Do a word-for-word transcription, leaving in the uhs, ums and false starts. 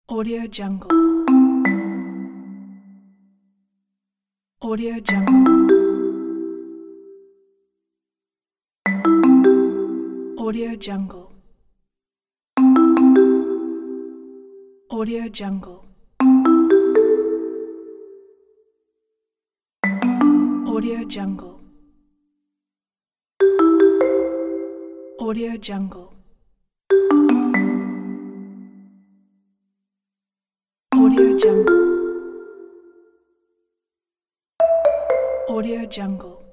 Audio Jungle. Audio Jungle. Audio Jungle. Audio Jungle. Audio Jungle. Audio Jungle. Audio Jungle. Audio Jungle.